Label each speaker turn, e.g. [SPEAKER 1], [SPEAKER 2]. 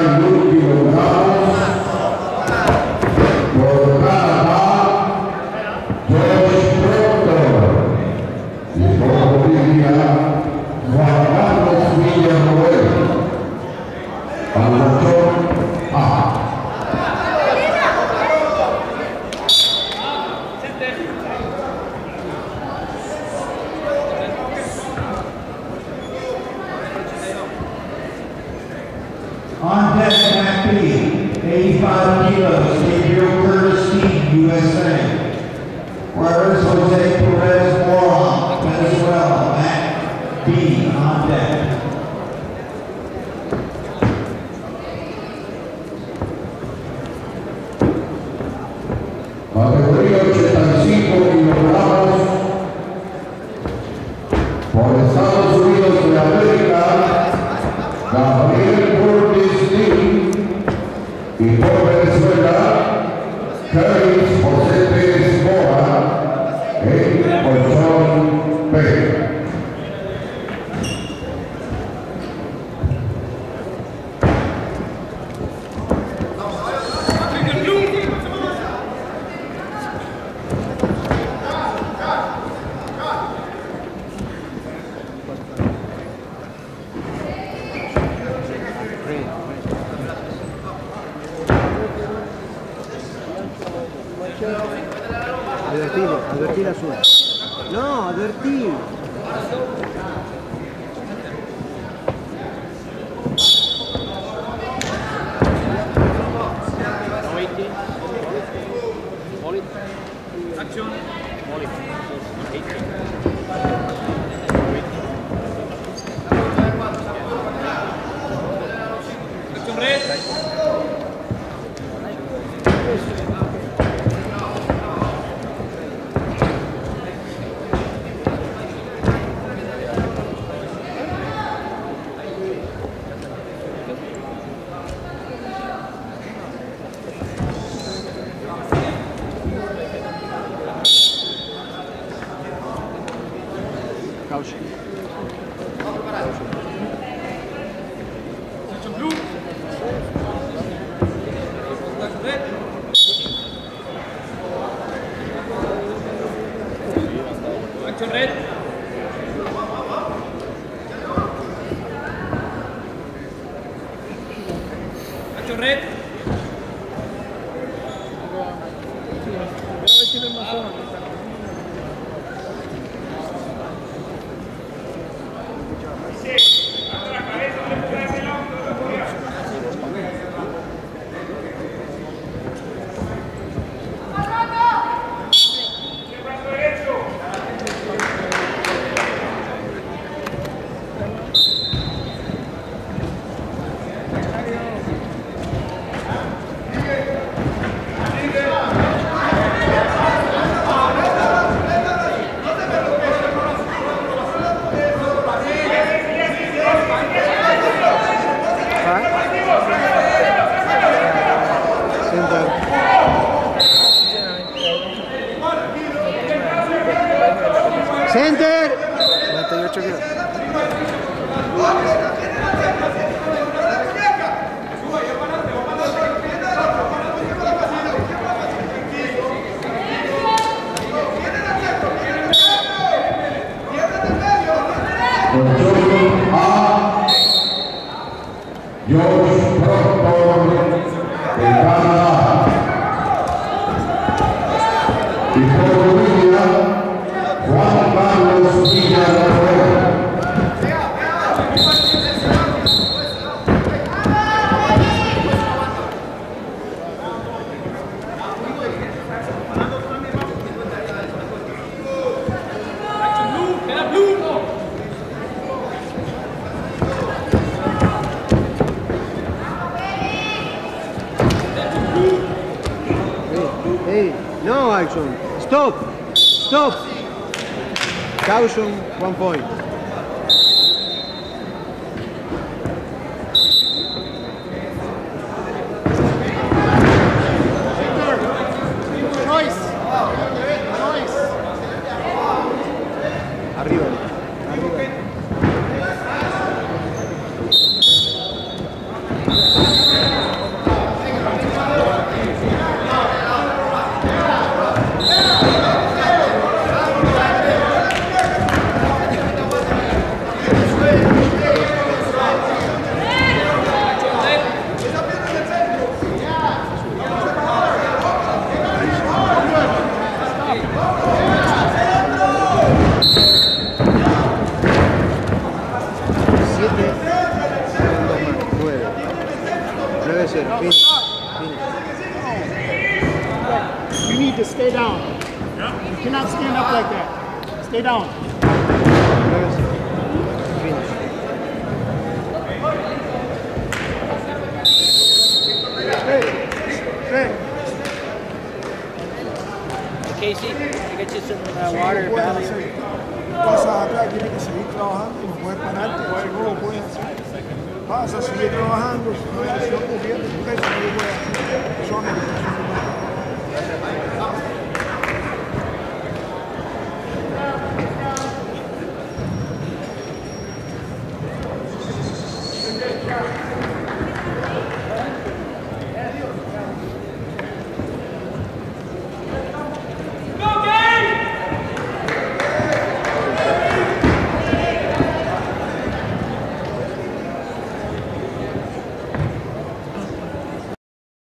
[SPEAKER 1] On deck, Matt B, 85 kilos, Gabriel Curtis Team, USA. Whereas Jose Perez Moron, Venezuela, Matt B on deck.
[SPEAKER 2] Categoría 85 kilogramos por Estados Unidos de América, Gabriel Curtis Lee, y por Venezuela, Carlos José Pérez Mora, el colchón P.
[SPEAKER 3] Advertir la suya. No, advertir.
[SPEAKER 4] Action. Action red.
[SPEAKER 3] Caution.
[SPEAKER 4] Action blue. Action red. Action red. Action red.
[SPEAKER 3] Center. 98 kilos.
[SPEAKER 2] Colchón A, George Proctor de Canadá. Y por Bolivia, Juan Carlos Villarroel.
[SPEAKER 3] Hey, no action. Stop. Stop. Caution, 1 point. Arriba. Arriba. 9-0. Finish.
[SPEAKER 5] You need to stay down. You cannot stand up like that. Stay down.
[SPEAKER 3] 9-0. Finish.
[SPEAKER 5] Hey.
[SPEAKER 4] Casey, I get you some water, Valley.
[SPEAKER 5] Pasa acá, tiene que seguir trabajando, no puede pararte, seguro puede hacer. Pasa, sigue trabajando.